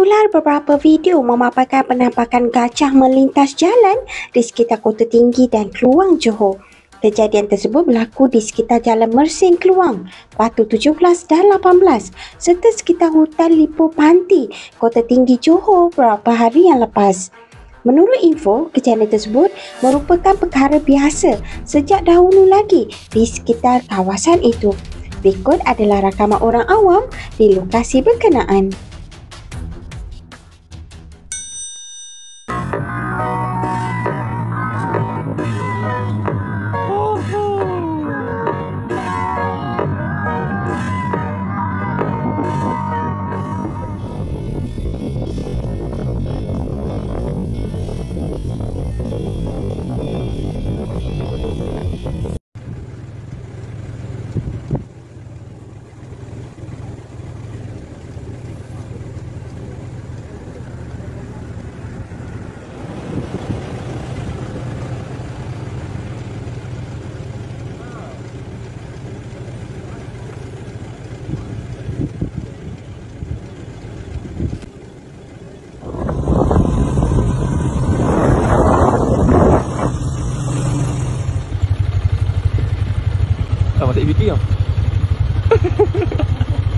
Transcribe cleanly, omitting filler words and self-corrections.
Berular beberapa video memaparkan penampakan gajah melintas jalan di sekitar Kota Tinggi dan Kluang, Johor. Kejadian tersebut berlaku di sekitar Jalan Mersing Kluang, Batu 17 dan 18 serta sekitar hutan Lipur Panti, Kota Tinggi, Johor beberapa hari yang lepas. Menurut info, kejadian tersebut merupakan perkara biasa sejak dahulu lagi di sekitar kawasan itu. Berikut adalah rakaman orang awam di lokasi berkenaan. Masih fikir tau.